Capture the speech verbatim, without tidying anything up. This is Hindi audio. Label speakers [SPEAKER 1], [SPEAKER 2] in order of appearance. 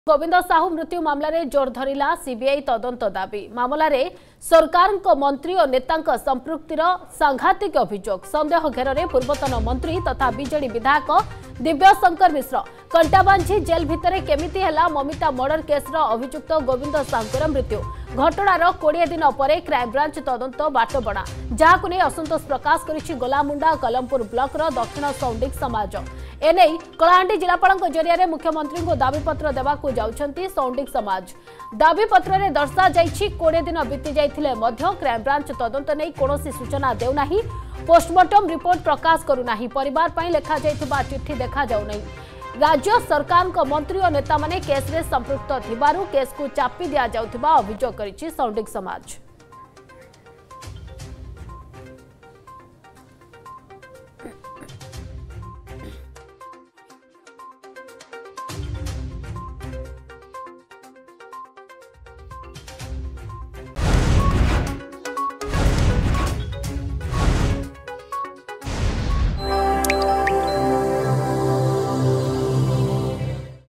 [SPEAKER 1] गोविंद साहू मृत्यु मामलें जोर धरिला सीबीआई तदंत दाबी। मामलें सरकार मंत्री और नेता संपृक्तिर सांघातिक अभियोग। संदेह घेर में पूर्वतन मंत्री तथा बीजेडी विधायक दिव्यशंकर मिश्र कंटाबांझी जेल भितर केमिति हैला ममिता मर्डर केस्र अभियुक्त गोविंद साहूर मृत्यु। घटनार कोड़े दिन पर क्राइमब्रांच तदंत बाटबणा जहां नहीं असंतोष प्रकाश करिछि गोलामुंडा कलमपुर ब्लॉकर दक्षिण सौंडिक समाज। एने कलाहांडी जिलापाल जरिया मुख्यमंत्री को दाबीपत्र देवाकू जाउछंती सौंडिक समाज। दाबीपत्र में दर्शा जाइछि कोड़े दिन बीती जाइथिले मध्य क्राइमब्रांच तदंत नहीं कौनसी सूचना देउनाही, पोस्टमार्टम रिपोर्ट प्रकाश करूनाही, परिवार पई लेखा जाइथिबा चिट्ठी देखा जाउनाही। राज्य सरकार को मंत्री और नेता माने केस रे संपृक्त थिबारु केस को चापी दिया जाउथिबा अभियोग करिछि सौंडिक समाज।